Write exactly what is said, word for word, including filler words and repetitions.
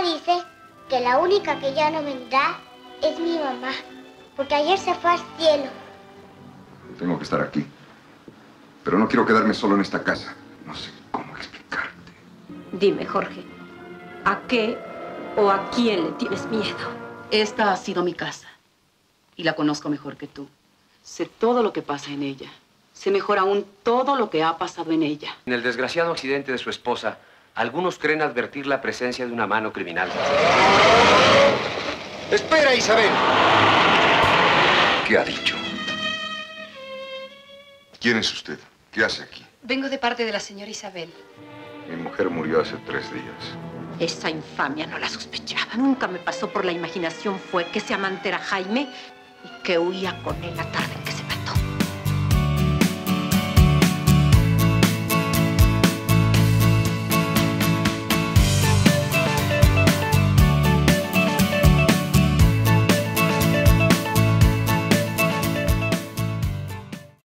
papá dice que la única que ya no vendrá es mi mamá, porque ayer se fue al cielo. Tengo que estar aquí. Pero no quiero quedarme solo en esta casa. No sé cómo explicarte. Dime, Jorge, ¿a qué o a quién le tienes miedo? Esta ha sido mi casa. Y la conozco mejor que tú. Sé todo lo que pasa en ella. Sé mejor aún todo lo que ha pasado en ella. En el desgraciado accidente de su esposa, algunos creen advertir la presencia de una mano criminal. ¡Espera, Isabel! ¿Qué ha dicho? ¿Quién es usted? ¿Qué hace aquí? Vengo de parte de la señora Isabel. Mi mujer murió hace tres días. Esa infamia no la sospechaba. Nunca me pasó por la imaginación fue que ese amante era Jaime y que huía con él a Tartakovsky.